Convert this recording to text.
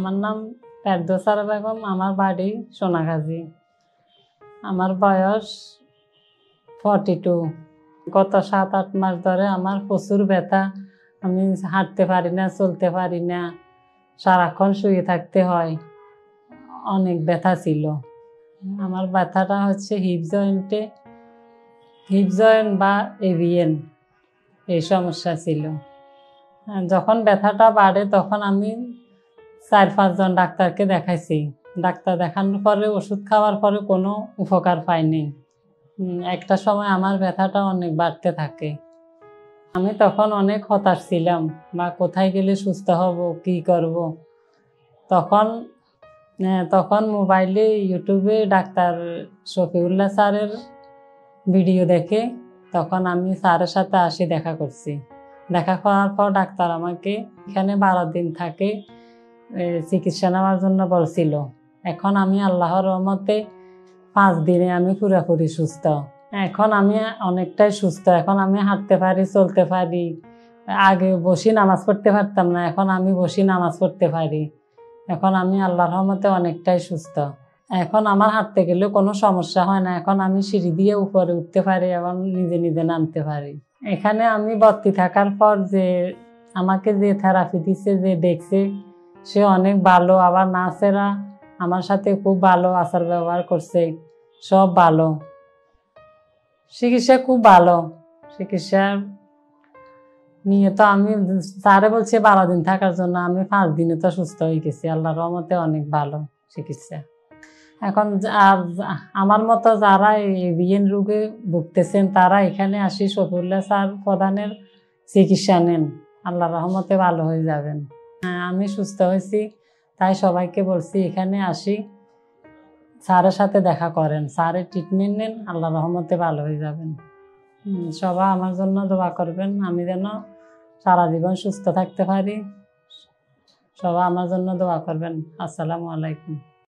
আমার নাম ফেরদৌসারা বেগম, আমার বাড়ি সোনাগাজী। আমার বয়স 42। গত 7-8 মাস ধরে আমার প্রচুর ব্যথা। আমি হাঁটতে পারি না, চলতে পারি না, সারাক্ষণ শুয়ে থাকতে হয়। অনেক ব্যথা ছিল। আমার ব্যথাটা হচ্ছে হিপ জয়েন্ট বা এভিএন, এই সমস্যা ছিল। যখন ব্যথাটা বাড়ে তখন আমি 4-5 জন ডাক্তারকে দেখাইছি। ডাক্তার দেখানোর পরে ওষুধ খাওয়ার পরে কোনো উপকার পাইনি। একটা সময় আমার ব্যথাটা অনেক বাড়তে থাকে। আমি তখন অনেক হতাশ ছিলাম, বা কোথায় গেলে সুস্থ হব, কি করব। তখন মোবাইলে ইউটিউবে ডাক্তার শফিউল্লাহ স্যারের ভিডিও দেখে তখন আমি স্যারের সাথে আসি, দেখা করছি। দেখা করার পর ডাক্তার আমাকে এখানে 12 দিন থাকে চিকিৎসা নেওয়ার জন্য বলছিল। এখন আমি আল্লাহর রহমতে 5 দিনে আমি পুরোপুরি সুস্থ। এখন আমি অনেকটাই সুস্থ। এখন আমি হাঁটতে পারি, চলতে পারি। আগে বসে নামাজ পড়তে পারতাম না, এখন আমি বসে নামাজ পড়তে পারি। এখন আমি আল্লাহর রহমতে অনেকটাই সুস্থ। এখন আমার হাঁটতে গেলেও কোনো সমস্যা হয় না। এখন আমি সিঁড়ি দিয়ে উপরে উঠতে পারি এবং নিজে নিজে নামতে পারি। এখানে আমি ভর্তি থাকার পর আমাকে যে থেরাপি দিচ্ছে, যে দেখছে, সে অনেক ভালো। আবার নার্সেরা আমার সাথে খুব ভালো আচার ব্যবহার করছে, সব ভালো। চিকিৎসা খুব ভালো। চিকিৎসা নিয়ে তো আমি স্যারে বলছে 12 দিন থাকার জন্য, আমি 5 দিনে তো সুস্থ হয়ে গেছি। আল্লাহর রহমতে অনেক ভালো চিকিৎসা। এখন আমার মতো যারা এভিএন রোগে ভুগতেছেন তারা এখানে আসি শফিউল্লাহ স্যার প্রধানের চিকিৎসা নেন, আল্লাহর রহমতে ভালো হয়ে যাবেন। আমি সুস্থ হয়েছি, তাই সবাইকে বলছি এখানে আসি, স্যারের সাথে দেখা করেন, স্যারের ট্রিটমেন্ট নেন, আল্লাহর রহমতে ভালো হয়ে যাবেন। সবাই আমার জন্য দোয়া করবেন, আমি যেন সারা জীবন সুস্থ থাকতে পারি। সবাই আমার জন্য দোয়া করবেন। আসসালামু আলাইকুম।